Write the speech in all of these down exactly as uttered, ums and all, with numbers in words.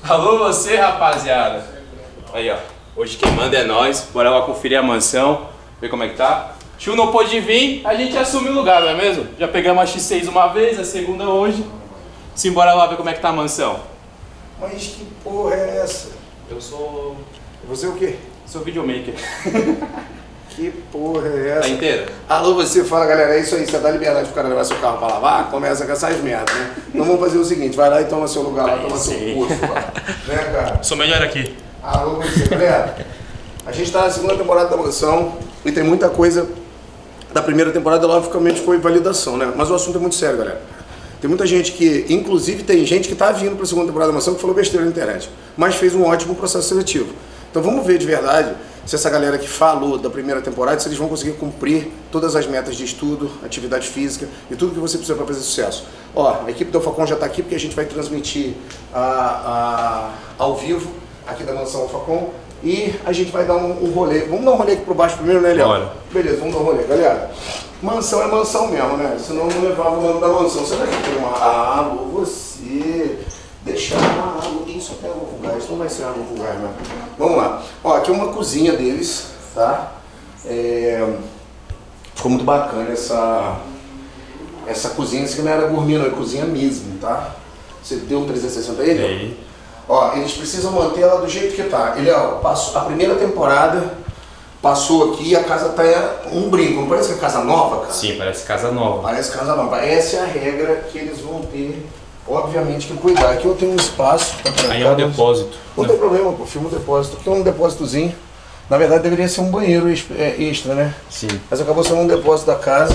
Alô você, rapaziada. Aí, ó. Hoje quem manda é nós. Bora lá conferir a mansão, ver como é que tá. Chu não pôde vir, a gente assume o lugar, não é mesmo? Já pegamos a X seis uma vez, a segunda hoje. Simbora lá ver como é que tá a mansão. Mas que porra é essa? Eu sou... Você o quê? Sou videomaker. Que porra é essa? Tá inteira? Alô, você fala, galera, é isso aí, você dá liberdade pro cara levar seu carro pra lavar, começa com essas merdas, né? Então vamos fazer o seguinte, vai lá e toma seu lugar lá, Aí toma sim. seu curso lá. Né, cara? Sou melhor aqui. Alô, você, galera. A gente tá na segunda temporada da mansão e tem muita coisa da primeira temporada, logicamente foi validação, né? Mas o assunto é muito sério, galera. Tem muita gente que, inclusive tem gente que tá vindo pra segunda temporada da mansão que falou besteira na internet, mas fez um ótimo processo seletivo. Então vamos ver de verdade se essa galera que falou da primeira temporada, se eles vão conseguir cumprir todas as metas de estudo, atividade física e tudo que você precisa para fazer sucesso. Ó, a equipe do Alfacom já está aqui porque a gente vai transmitir a, a, ao vivo aqui da mansão Alfacom e a gente vai dar um, um rolê. Vamos dar um rolê aqui por baixo primeiro, né, Léo? Bora. Beleza, vamos dar um rolê. Galera, mansão é mansão mesmo, né? Senão não levava o nome da mansão. Será que tem uma... Ah, alô, você... Deixa a água, isso até água vulgar, isso não vai ser água vulgar, né? Vamos lá. Ó, aqui é uma cozinha deles, tá? É... Ficou muito bacana essa, essa cozinha, isso aqui não era gourmet, não, é cozinha mesmo, tá? Você deu um trezentos e sessenta aí? Aí. Ó, eles precisam manter ela do jeito que tá. Ele, ó, passou, a primeira temporada passou aqui e a casa tá um brinco, não parece que é casa nova, cara? Sim, parece casa nova. Parece casa nova. Essa é a regra que eles vão ter. Obviamente que cuidar. Aqui eu tenho um espaço para trancar. Aí é um depósito. Não tem problema, pô. Filma um depósito. Aqui é um depósitozinho. Na verdade deveria ser um banheiro extra, né? Sim. Mas acabou sendo um depósito da casa.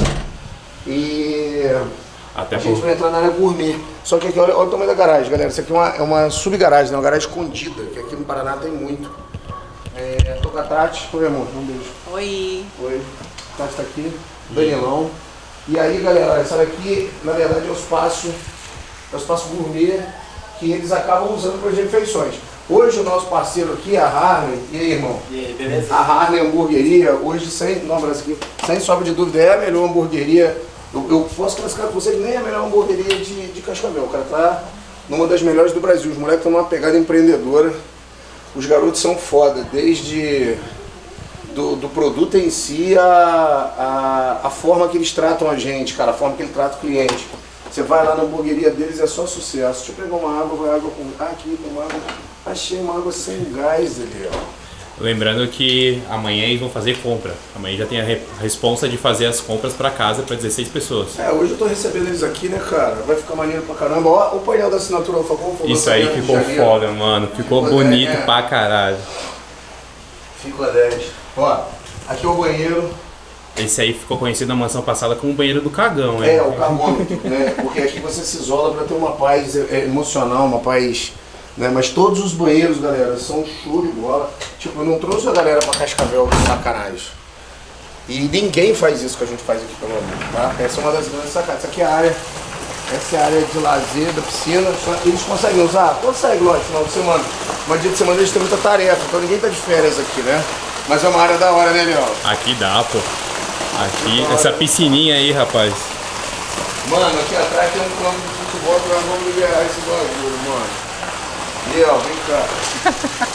E Até a gente por... vai entrar na área gourmet. Só que aqui, olha, olha o tamanho da garagem, galera. Isso aqui é uma, é uma subgaragem, né? Uma garagem escondida, que aqui no Paraná tem muito. É, tô com a Tati. Oi, amor. Um beijo. Oi. Oi. A Tati tá aqui. Danielão. E aí, galera, essa daqui, na verdade, é o espaço... É o espaço gourmet que eles acabam usando para as refeições. Hoje o nosso parceiro aqui, a Harley, e aí, irmão? E aí, beleza? A Harley Hamburgueria, hoje sem, não, aqui, sem sombra de dúvida, é a melhor hamburgueria. Eu, eu posso classificar com você que nem é a melhor hamburgueria de, de Cascavel. O cara tá numa das melhores do Brasil. Os moleques estão numa pegada empreendedora. Os garotos são foda, desde do, do produto em si, a, a, a forma que eles tratam a gente, cara, a forma que ele trata o cliente. Você vai lá na hamburgueria deles, é só sucesso. Deixa eu pegar uma água, vai água com... Ah, aqui tem uma água. Achei uma água sem gás ali, ó. Lembrando que amanhã eles vão fazer compra. Amanhã já tem a, re... a responsa de fazer as compras para casa para dezesseis pessoas. É, hoje eu tô recebendo eles aqui, né, cara? Vai ficar maneiro pra caramba. Ó, o painel da assinatura do Alfacom. Isso aí ficou foda, mano. Ficou, ficou bonito é. pra caralho. Ficou a dez. Ó, aqui é o banheiro. Esse aí ficou conhecido na mansão passada como o banheiro do cagão, né? É, o cagômetro, né? Porque aqui você se isola pra ter uma paz emocional, uma paz... Né? Mas todos os banheiros, galera, são show de bola. Tipo, eu não trouxe a galera pra Cascavel de sacanagem. E ninguém faz isso que a gente faz aqui, pelo menos, tá? Essa é uma das grandes sacadas. Essa aqui é a área... Essa é a área de lazer, da piscina. Eles conseguem usar? Consegue, lógico, final de semana. Mas dia de semana eles têm muita tarefa, então ninguém tá de férias aqui, né? Mas é uma área da hora, né, Leão? Aqui dá, pô. Aqui, essa piscininha aí, rapaz. Mano, aqui atrás tem um campo de futebol que nós vamos liberar esse bagulho, mano. E ó, vem cá.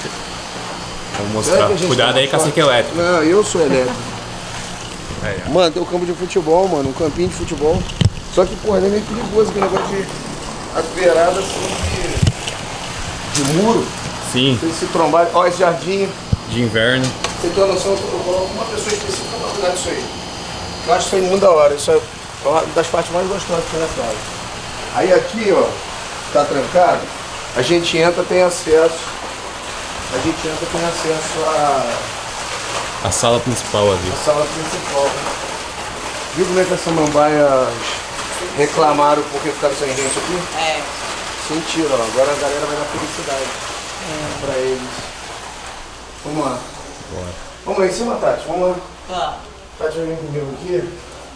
Vou mostrar. Cuidado aí com a cerca elétrica. Não, eu sou elétrico. Aí, ó. Mano, tem um campo de futebol, mano, um campinho de futebol. Só que, porra, é meio perigoso aquele negócio de as beiradas assim de, de muro. Sim. Tem se trombar. Ó, esse jardim. De inverno. Você tem uma noção, eu coloco uma pessoa específica pra cuidar disso aí. Eu acho isso aí muito da hora, isso é uma das partes mais gostosas que tem na casa. Aí aqui, ó, tá trancado, a gente entra, tem acesso, a gente entra, tem acesso a... A sala principal ali. A sala principal. Viu como é que as samambaias reclamaram porque ficaram sem gente aqui? É. Sentiram, ó, agora a galera vai dar felicidade é. pra eles. Vamos lá. Bora. Vamos lá em cima, Tati? Vamos lá. Tá. Tati vai vir comigo aqui.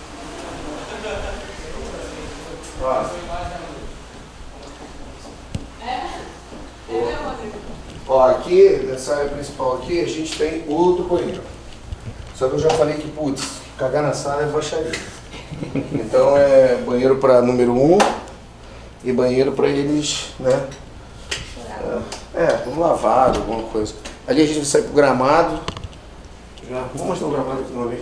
Ó. Ó, aqui, nessa área principal aqui, a gente tem outro banheiro. Só que eu já falei que, putz, cagar na sala é baixaria. Então é banheiro para número um e banheiro para eles, né? É, É, um lavado, alguma coisa. Ali a gente vai sair pro gramado. Já. Vou mostrar o gramado aqui uma vez.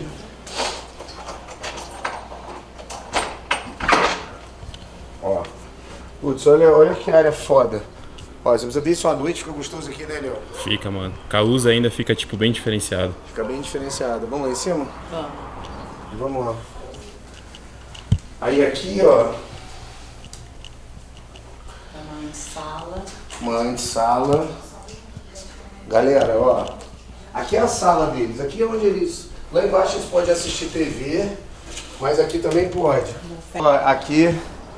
Ó. Putz, olha, olha que área foda. Ó, se você ver isso à noite, fica gostoso aqui, né, Léo? Fica, mano. Com a luz ainda fica, tipo, bem diferenciado. Fica bem diferenciado. Vamos lá em cima? Vamos. Vamos lá. Aí aqui, ó. Tamanho de sala. Uma sala. Galera, ó. Aqui é a sala deles. Aqui é onde eles... Lá embaixo eles podem assistir T V, mas aqui também pode. Ó, aqui...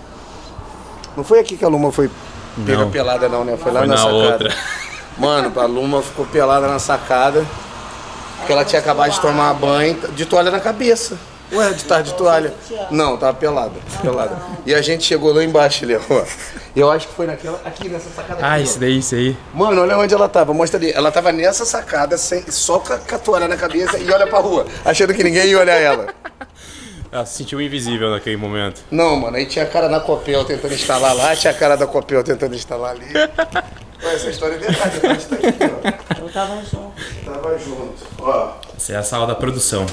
Não foi aqui que a Luma foi pega pelada não, né? Foi lá foi na, na sacada. outra. Mano, a Luma ficou pelada na sacada. Porque ela tinha acabado de tomar banho de toalha na cabeça. Ué, de tarde de toalha. Não, tava pelada, pelada. E a gente chegou lá embaixo, Léo. Eu acho que foi naquela, aqui nessa sacada aqui. Ah, isso daí, isso aí. Mano, olha onde ela tava, mostra ali. Ela tava nessa sacada, sem, só com a, com a toalha na cabeça e olha pra rua, achando que ninguém ia olhar ela. Ela se sentiu invisível naquele momento. Não, mano, aí tinha a cara da Copel tentando instalar lá, tinha a cara da Copel tentando instalar ali. Ué, essa história é verdade, a gente tá aqui, ó. Eu tava junto. Tava junto, ó. Essa é a sala da produção.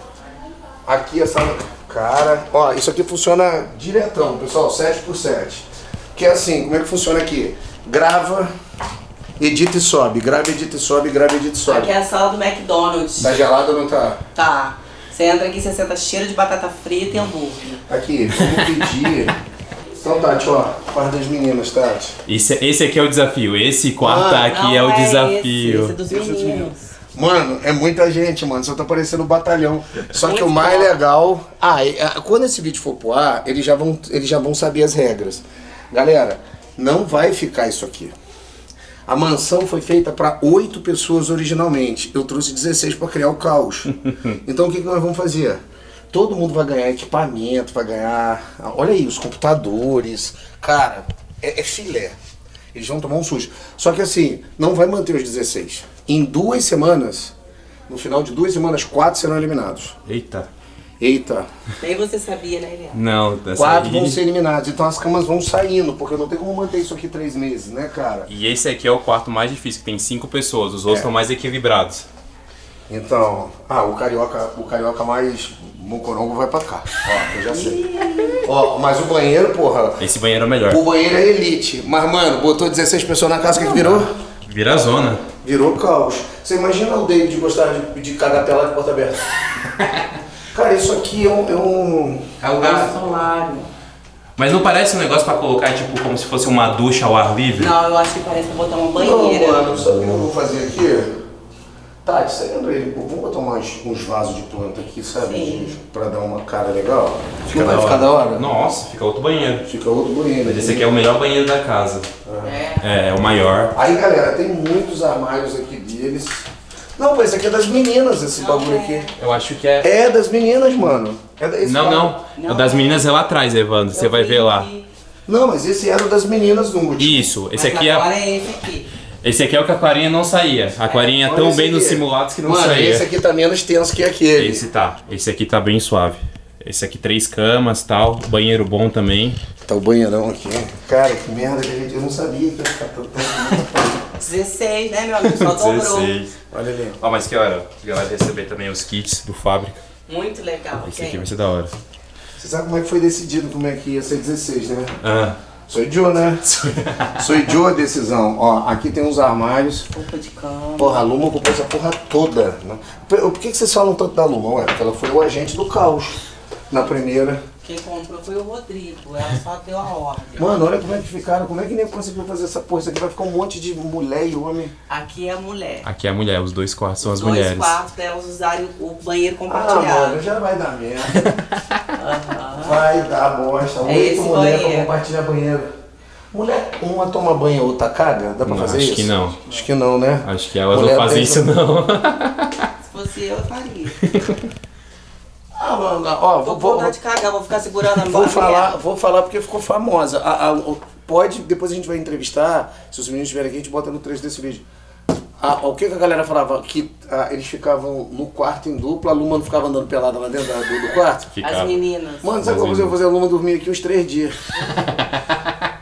Aqui a sala. Cara, ó, isso aqui funciona diretão, pessoal, sete por sete. Que é assim, como é que funciona aqui? Grava, edita e sobe, grava, edita e sobe, grava, edita e sobe. Aqui é a sala do McDonald's. Tá gelado ou não tá? Tá. Você entra aqui, você senta cheiro de batata frita e hambúrguer. Aqui, vamos pedir. Então, Tati, ó, quarto das meninas, Tati. Esse, esse aqui é o desafio. Esse quarto Ah, aqui Não é o Esse, desafio. esse é dos Esse é dos meninos. Mano, é muita gente, mano. Só tá parecendo um batalhão. Só que Muito o mais bom. legal. Ah, e, ah, quando esse vídeo for pro ar, eles já vão, eles já vão saber as regras. Galera, não vai ficar isso aqui. A mansão foi feita para oito pessoas originalmente. Eu trouxe dezesseis para criar o caos. Então o que, que nós vamos fazer? Todo mundo vai ganhar equipamento, vai ganhar. Olha aí, os computadores. Cara, é, é filé. Eles vão tomar um susto. Só que assim, não vai manter os dezesseis. Em duas semanas, no final de duas semanas, quatro serão eliminados. Eita. Eita. Nem você sabia, né, Eliane? Não, dessa Quatro aí... vão ser eliminados. Então as camas vão saindo, porque não tem como manter isso aqui três meses, né, cara? E esse aqui é o quarto mais difícil, que tem cinco pessoas. Os outros É. estão mais equilibrados. Então, ah, o carioca, o carioca mais mocorongo vai pra cá. Ó, eu já sei. Ó, mas o banheiro, porra, Esse banheiro é o melhor. o banheiro é elite. Mas, mano, botou dezesseis pessoas na casa, o que que virou? Vira a zona. Virou caos. Você imagina o David gostar de, de cagar pelado de porta aberta? Cara, isso aqui é um... É um, É o É solário. Mas não parece um negócio pra colocar, tipo, como se fosse uma ducha ao ar livre? Não, eu acho que parece botar uma Não, banheira. mano, sabe o que eu vou fazer aqui? Tati, você lembra ele? Pô, vamos botar umas, uns vasos de planta aqui, sabe? Sim. De- Pra dar uma cara legal. Fica Não vai da ficar da hora? Nossa, fica outro banheiro. Fica outro banheiro. Mas esse aqui é o melhor banheiro da casa. É. É, é o maior. Aí, galera, tem muitos armários aqui deles. Não, pô, esse aqui é das meninas, esse Não, bagulho é. aqui. Eu acho que é... É das meninas, mano. É da- esse Não, quadro. não. O das meninas é lá atrás, Evandro. Você Eu vai vi ver lá. que- Não, mas esse era o das meninas no último. Isso. Esse Mas aqui agora é... é esse aqui. Esse aqui é o que a Clarinha não saía. A Clarinha é Olha tão esse bem nos aqui. simulados que não Mano, saía. esse aqui tá menos tenso que aquele. Esse tá. Esse aqui tá bem suave. Esse aqui três camas, tal. Banheiro bom também. Tá o banheirão aqui. Cara, que merda que a gente... Eu não sabia que ia ficar tão... dezesseis, né, meu amigo? Só dobrou. Olha ali. Ó, mas que hora? A galera receber também os kits do fábrica. Muito legal. Esse aqui gente. vai ser da hora. Você sabe como é que foi decidido como é que ia ser dezesseis, né? Ah. Sou idiota, né? Sou idiota a decisão. Ó, aqui tem uns armários. Roupa de cama. Porra, a Luma comprou essa porra toda. Né? Por, por que, que vocês falam tanto da Luma? Ué, porque ela foi o agente do caos na primeira. Quem comprou foi o Rodrigo. Ela só deu a ordem. Mano, olha como é que ficaram. Como é que nem conseguiu fazer essa porra? Isso aqui vai ficar um monte de mulher e homem. Aqui é a mulher. Aqui é a mulher, os dois quartos são as Dois mulheres. quartos pra elas usarem o o banheiro Ah, compartilhado. mano, já vai dar merda. Aham. Vai dar bosta. Oito esse mulher pra banheiro. compartilhar banheiro. Mulher, uma toma banho, a outra caga? Dá pra Não, fazer acho isso? que não. Acho que não, né? Acho que elas Mulher não fazem pensa- isso não. Se fosse eu, eu faria. Ah, mano, ó, Tô vou, com vou, vontade de cagar, vou ficar segurando a vou barriga. falar, vou falar porque ficou famosa. A- a- o- pode, depois a gente vai entrevistar, se os meninos estiverem aqui, a gente bota no trecho desse vídeo. Ah, o que, que a galera falava? Que ah, eles ficavam no quarto em dupla, a Luma não ficava andando pelada lá dentro da- do, do quarto? Ficava. As meninas. Mano, sabe como eu vou fazer a Luma dormir aqui uns três dias?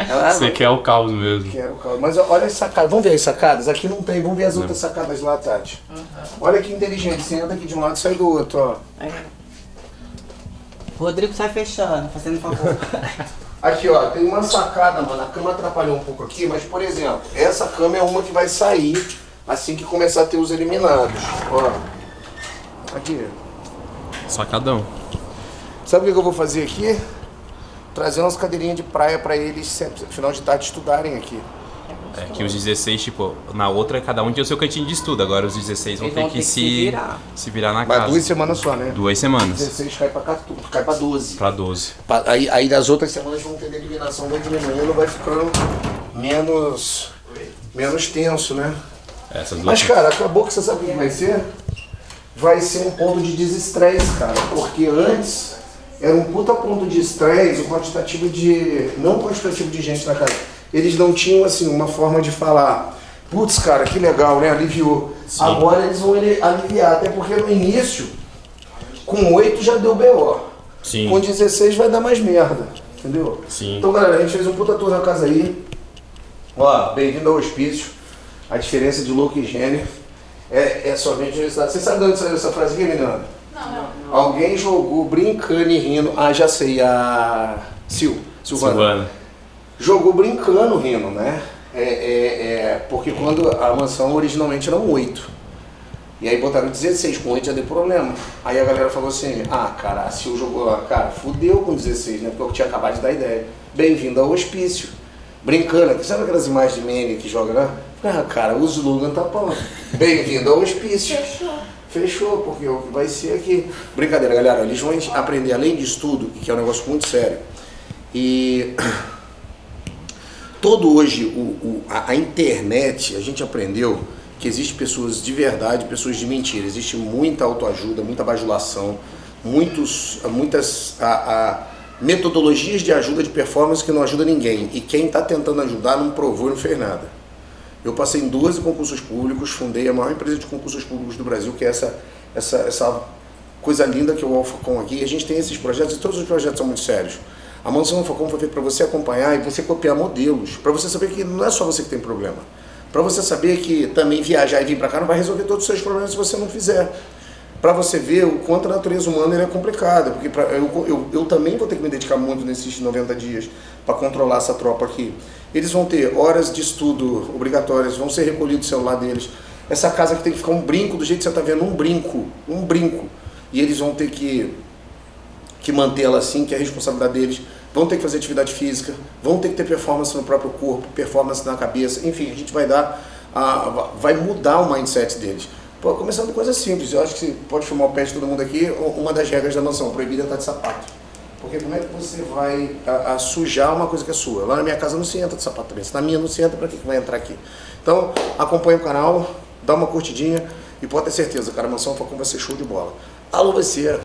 Ela- Você quer o caos mesmo. Quero, cara. Mas olha as sacadas. Vamos ver as sacadas? Aqui não tem. Vamos ver as outras sacadas lá, Tati. Olha que inteligente. Você entra aqui de um lado e sai do outro, ó. É. Rodrigo sai fechando, fazendo favor. Aqui, ó. Tem uma sacada, mano. A cama atrapalhou um pouco aqui, mas, por exemplo, essa cama é uma que vai sair assim que começar a ter os eliminados. Ó. Aqui. Sacadão. Sabe o que eu vou fazer aqui? Trazer umas cadeirinhas de praia pra eles, sempre, final de tarde, estudarem aqui. É que os dezesseis, tipo, na outra cada um tinha o seu cantinho de estudo. Agora os dezesseis vão Eles ter vão que ter que se, se virar. se virar na Mas casa. duas semanas só, né? Duas semanas. dezesseis cai pra quatorze, cai pra doze. Pra doze. Pa- Aí, aí das outras semanas vão ter a eliminação, vai diminuindo, vai ficando menos, menos tenso, né? Essas duas. Mas, cara, acabou que você sabe o que vai ser? Vai ser um ponto de desestresse, cara. Porque antes era um puta ponto de estresse, o quantitativo de. Não quantitativo de gente na casa. Eles não tinham, assim, uma forma de falar. Putz, cara, que legal, né? Aliviou. Sim. Agora eles vão ele- aliviar, até porque no início, com oito já deu B O. Sim. Com dezesseis vai dar mais merda, entendeu? Sim. Então, galera, a gente fez um puta tour na casa aí. Ó, bem-vindo ao hospício. A diferença de louco e gênio é, é somente a universidade. Você sabe de onde saiu essa frase aqui, menina? Não, não. Alguém jogou brincando e rindo. Ah, já sei, a Sil, Silvana. Silvana. Jogou brincando rindo, né? É, é, é, porque quando a mansão originalmente eram oito. E aí botaram dezesseis, com oito já deu problema. Aí a galera falou assim, ah, cara, a Sil jogou, cara, fudeu com dezesseis, né? Porque eu tinha acabado de dar ideia. Bem-vindo ao hospício. Brincando, sabe aquelas imagens de meme que joga, né? Ah, cara, o slogan tá bom. Bem-vindo ao hospício. Fechou. Fechou, porque o que vai ser aqui. Brincadeira, galera, eles vão aprender, além de estudo, que é um negócio muito sério. E todo hoje, o, o, a, a internet, a gente aprendeu que existem pessoas de verdade, pessoas de mentira. Existe muita autoajuda, muita bajulação, muitos, muitas a, a, metodologias de ajuda de performance que não ajuda ninguém. E quem está tentando ajudar não provou e não fez nada. Eu passei em doze concursos públicos, fundei a maior empresa de concursos públicos do Brasil, que é essa, essa, essa coisa linda que é o Alphacom aqui. A gente tem esses projetos e todos os projetos são muito sérios. A Mansão Alphacom foi feita para você acompanhar e você copiar modelos, para você saber que não é só você que tem problema. Para você saber que também viajar e vir para cá não vai resolver todos os seus problemas se você não fizer. Para você ver o quanto a natureza humana é complicada, porque pra, eu, eu, eu também vou ter que me dedicar muito nesses noventa dias para controlar essa tropa aqui. Eles vão ter horas de estudo obrigatórias, vão ser recolhidos o celular deles. Essa casa aqui tem que ficar um brinco, do jeito que você está vendo, um brinco, um brinco. E eles vão ter que, que manter ela assim, que é a responsabilidade deles. Vão ter que fazer atividade física, vão ter que ter performance no próprio corpo, performance na cabeça. Enfim, a gente vai dar, a, vai mudar o mindset deles. Pô, começando com coisas simples, eu acho que você pode filmar o pé de todo mundo aqui, uma das regras da mansão, proibida é estar de sapato. Porque como é que você vai a, a sujar uma coisa que é sua? Lá na minha casa não se entra de sapato também, se na minha não se entra, pra que que vai entrar aqui? Então, acompanha o canal, dá uma curtidinha e pode ter certeza, cara, a Mansão Alphacom vai ser show de bola. Alô você!